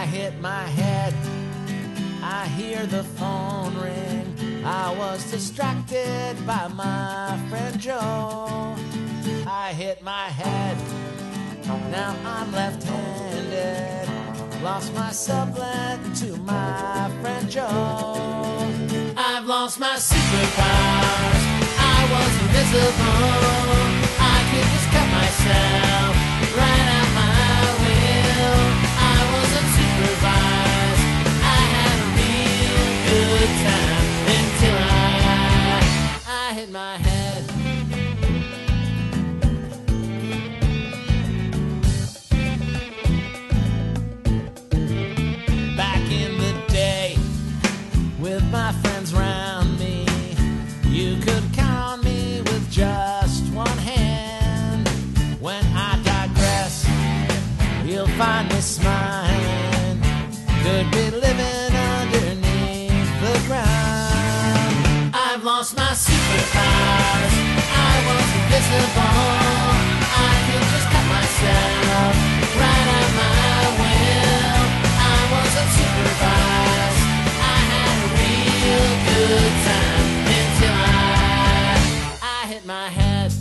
hit my head, I hear the phone ring. I was distracted by my friend Joe. I hit my head, now I'm left-handed. Lost my sublet to my friend Joe. I've lost my superpowers, I was invisible. I could just cut myself right out my will. I was unsupervised, I had a real good time until I hit my head. Back in the day, with my friends round me, you could count me with just one hand. When I digress, you'll find me smiling. Could be living underneath the ground. I've lost my superpowers, I was invisible. I could just cut myself right out my will. I was unsupervised, I had a real good time until I hit my head.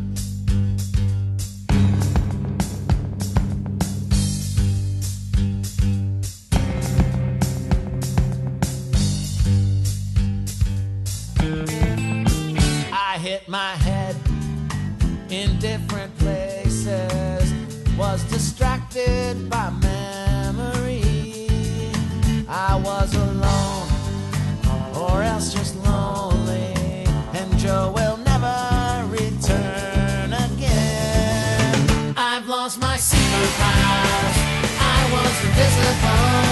I hit my head in different places, was distracted by memory. I was alone, or else just lonely, and Joe will never return again. I've lost my superpowers, I was invisible.